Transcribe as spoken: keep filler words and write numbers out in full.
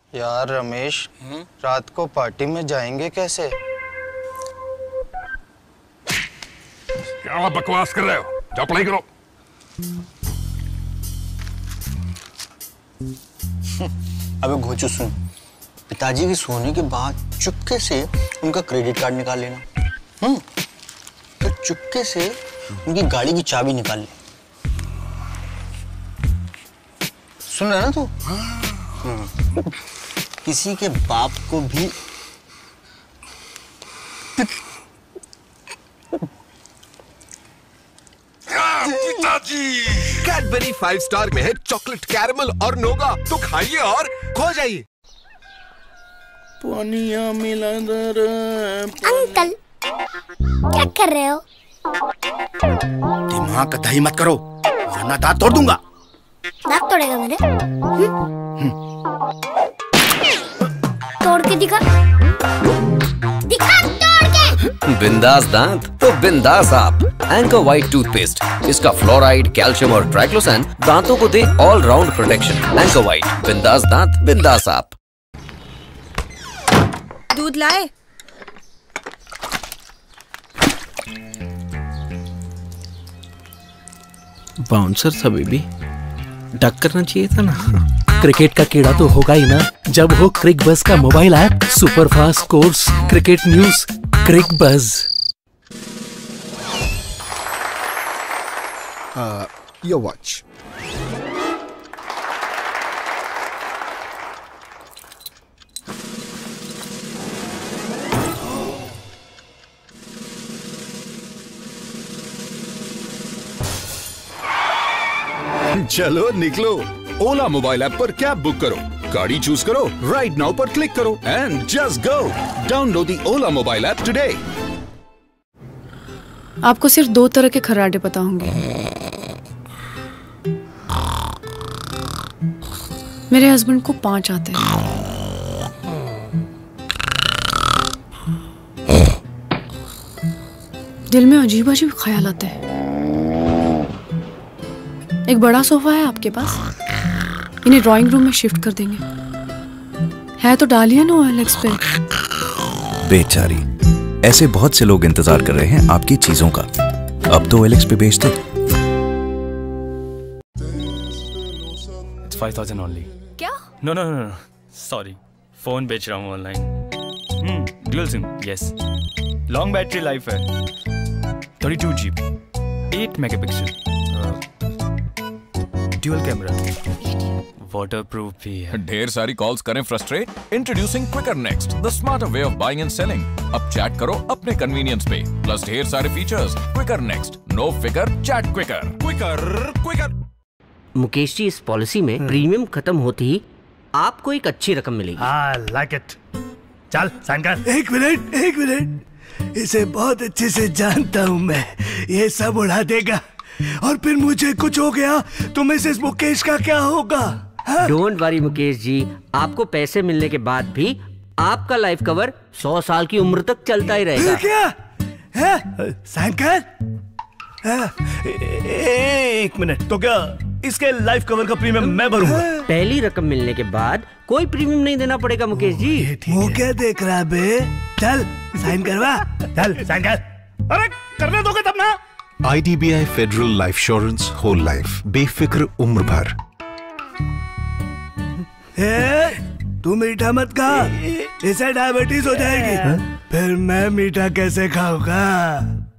यार रमेश, रात को पार्टी में जाएंगे कैसे? क्या बकवास कर रहे हो? जाओ पढ़ाई करो। अबे घोचू सुन, पिताजी के सोने के बाद चुपके से उनका क्रेडिट कार्ड निकाल लेना। हम्म, तो चुपके से उनकी गाड़ी की चाबी निकाल ले। सुन रहा ना तू? हम्म, किसी के बाप को भी पिताजी। कैडबरी फाइव स्टार में है चॉकलेट, कैरमल और नोगा, तो खाइए और खो जाइए। पानिया मिला दर। अंकल क्या कर रहे हो? दिमाग का दही मत करो वरना दांत तोड़ दूंगा। दांत तोड़ेगा मेरे? तोड़ के दिखा, दिखा तोड़ के। बिंदास दांत तो बिंदास आप। एंकर व्हाइट टूथपेस्ट, इसका फ्लोराइड, कैल्शियम और ट्राइक्लोसान दांतों को दे all round protection. Anchor white, बिंदास दांत बिंदास आप। दूध लाए? बाउंसर था बेबी, डक करना चाहिए था ना। क्रिकेट का कीड़ा तो होगा ही ना जब हो क्रिक बज का mobile app. Super fast course, cricket news, Cricbuzz. Your watch. चलो निकलो, ओला मोबाइल ऐप पर कैब बुक करो, गाड़ी चूज करो, राइड नाउ पर क्लिक करो and just go. Download the Ola mobile app today. आपको सिर्फ दो तरह के खर्राटे पता होंगे। मेरे हस्बैंड को पांच आते हैं। दिल में अजीब अजीब ख्याल आते हैं। एक बड़ा सोफा है आपके पास, इन्हें ड्राइंग रूम में शिफ्ट कर देंगे। है तो डालिए ना ओएलएक्स पे। बेचारी, ऐसे बहुत से लोग इंतजार कर रहे हैं आपकी चीजों का। अब तो ओएलएक्स पे बेच दो। Five thousand only. क्या? No no no, sorry, phone बेच रहा हूँ online. Hmm, dual SIM, yes. Long battery life है, thirty two G B, eight megapixel, dual camera, waterproof भी है। ढेर सारी कॉल्स करें frustrate? Introducing Quikr next, the smarter way of buying and selling. अब चैट करो अपने कन्वीनियंस पे, प्लस ढेर सारे फीचर्स। क्विकर नेक्स्ट, नो फिकर, chat Quikr. Quikr Quikr. Mukesh ji, इस पॉलिसी में प्रीमियम खत्म होते ही आपको एक अच्छी रकम मिलेगी। I like it. चल साइन कर। एक मिनट एक मिनट, इसे बहुत अच्छे से जानता हूँ मैं। ये सब उड़ा देगा और फिर मुझे कुछ हो गया तो मिसेस मुकेश का क्या होगा? डोंट वरी मुकेश जी, आपको पैसे मिलने के बाद भी आपका लाइफ कवर सौ साल की उम्र तक चलता ही रहेगा। क्या? साइन कर। एक मिनट, तो क्या इसके लाइफ कवर का प्रीमियम मैं भरूंगा? पहली रकम मिलने के बाद कोई प्रीमियम नहीं देना पड़ेगा मुकेश जी। वो क्या देख रहा बे? चल साइन करवा, चल साइन कर। अरे करने दोगे तब ना। I D B I Federal life insurance, whole life, बेफिक्र उम्र भर। तू मीठा मत खा, इसे डायबिटीज हो जाएगी। फिर मैं मीठा कैसे खाऊंगा?